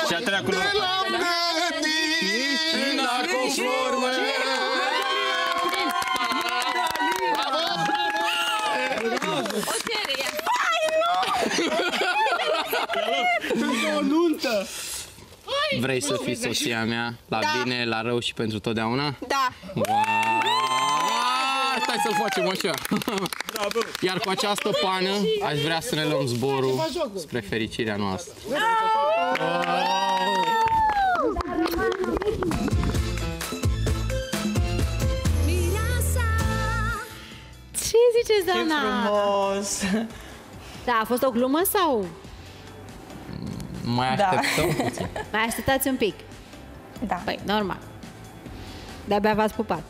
Și a treia culoare. Cristina conformă. O serie. O nuntă. Vrei să fii soția mea? La bine, la rău și pentru totdeauna? Da. Stai să-l facem așa. Iar cu această pană aș vrea să ne luăm zborul spre fericirea noastră. Ce ziceți, doamna? Ce frumos! Da, a fost o glumă sau? Mai așteptăm puțin. Mai așteptați un pic. Da. Păi, normal. De-abia v-ați pupat.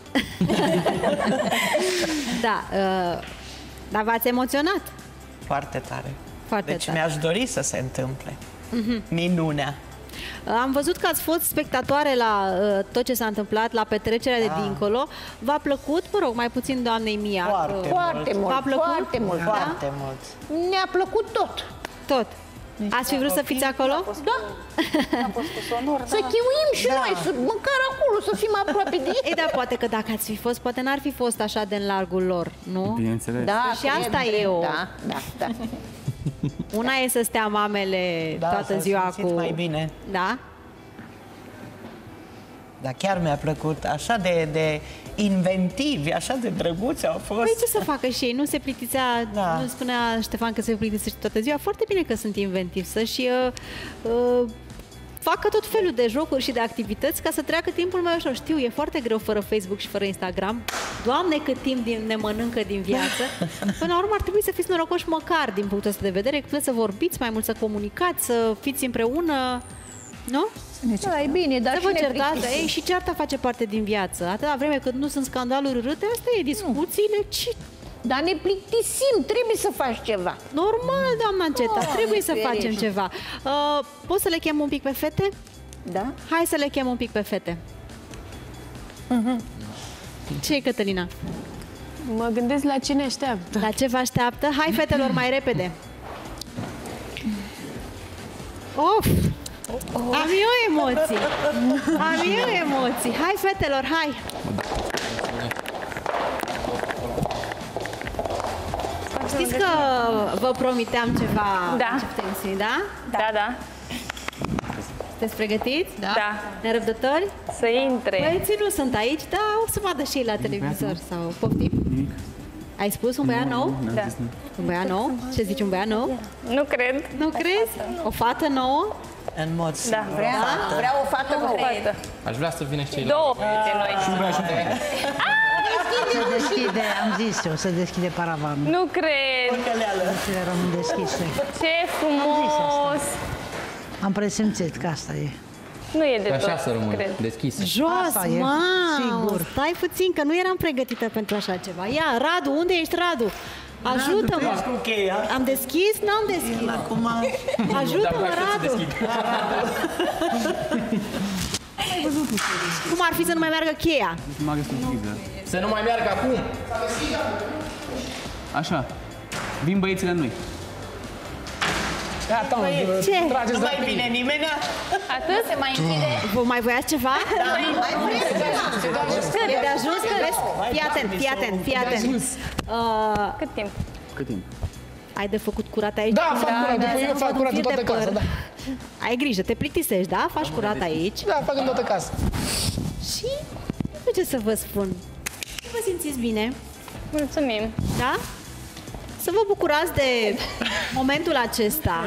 Da, dar v-ați emoționat? Foarte tare. Foarte Deci tare. mi-aș dori să se întâmple. Minunea. Am văzut că ați fost spectatoare la tot ce s-a întâmplat, la petrecerea de dincolo. V-a plăcut, mă rog, mai puțin doamnei Mia? Foarte mult. V-a plăcut? Foarte mult. Foarte mult. Ne-a plăcut tot. Tot. Ați fi vrut să fiți acolo? Da. A fost cu sonor, Să chiuim și noi, să, măcar acolo, să fim aproape de ei. Ei, da, poate că dacă ați fi fost, poate n-ar fi fost așa de în largul lor, nu? Bineînțeles. Da, Și asta e o... Da, da, da. Una e să stea mamele toată s-au ziua simțit cu... mai bine. Da? Dar chiar mi-a plăcut. Așa de inventivi, așa de drăguți au fost. Păi ce să facă și ei? Nu se plictisea, Da. nu spunea Ștefan că se plictisește toată ziua. Foarte bine că sunt inventivi, să-și facă tot felul de jocuri și de activități ca să treacă timpul mai ușor. Știu, e foarte greu fără Facebook și fără Instagram. Doamne, cât timp ne mănâncă din viață. Până la urmă ar trebui să fiți norocoși măcar din punctul ăsta de vedere, că puteți să vorbiți mai mult, să comunicați, să fiți împreună, nu? Da, e bine, dar Să și vă ne certați, plictisim. ei, și cearta face parte din viață. Atâta vreme cât nu sunt scandaluri urâte, astea e discuțiile, ce... Dar ne plictisim, trebuie să faci ceva. Normal, doamna Înceta, trebuie să ferește. facem ceva. Poți să le chem un pic pe fete? Da? Hai să le chem un pic pe fete. Ce e, Cătălina? Mă gândesc la cine așteaptă. La ce vă așteaptă? Hai, fetelor, mai repede. Of! Am eu emoții. Am eu emoții. Hai, fetelor, hai! Știți că vă promiteam ceva Da. început emisiunii, da? Da, da. Sunteți pregătiți? Da. Nerăbdători? Să intre. Băieții nu sunt aici, dar o să vadă și ei la televizor sau poftim. Ai spus un băiat nou? Da. Un băiat nou? Ce zici, un băiat nou? Nu cred. Nu crezi? O fată nouă? În mod Da. sigur. Vreau o fată O nouă. fată. Aș vrea să vină și ceilalți. Două de noi. Se deschide, am zis eu, se deschide paravanul. Nu cred. Ușile rămân deschise. Ce frumos. Am presimțit că asta e. Nu e de Așa tot, să rămână, cred. deschisă. Jos, Asta e, mamă! sigur. Stai puțin, că nu eram pregătită pentru așa ceva. Ia, Radu, unde ești, Radu? Ajută-mă! Cu cheia. Am deschis? N-am deschis. Acum Ajută-mă, Radu! Cum ar fi să nu mai meargă cheia? Să nu mai meargă acum! Așa. Vin băieții la noi. Gata, Ce? nu mai vine nimeni. Atât? Se mai închide. Vă mai voiați ceva? E de ajuns că vezi? Fii atent. Cât timp? Cât timp? Ai de făcut curat aici? Da, fac curat, după eu fac curat în toată casa, da. Ai grijă, te plictisești, da? Faci curat aici. Da, fac în toată casa. Și nu știu ce să vă spun. Să vă simțiți bine, Mulțumim. da? Să vă bucurați de momentul acesta.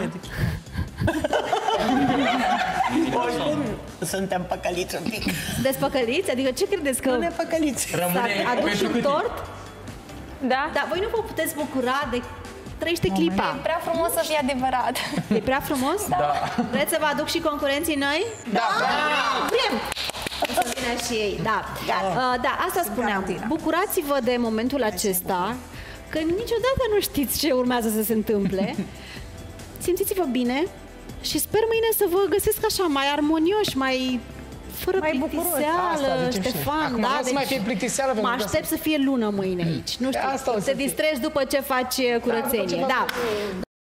Oricum, suntem păcăliți un pic. Despăcăliți? Adică ce credeți că Nu ne păcăliți. s-a adus și un tort? Da? Dar voi nu vă puteți bucura de trăiește clipa. Prea frumos să fie adevărat. E prea frumos? Da. Vreți să vă aduc și concurenții noi? Da. Vrem! O să vină și ei, da. Da, asta spuneam. Bucurați-vă de momentul acesta, că niciodată nu știți ce urmează să se întâmple. Simțiți-vă bine și sper mâine să vă găsesc așa, mai armonioși, mai fără plictiseală, Ștefan. Acum da? vreau să mai fie plictiseală, Mă pentru că aștept să fie lună mâine aici. Nu Asta o știu, să te fie. distrezi după ce faci curățenie. Da.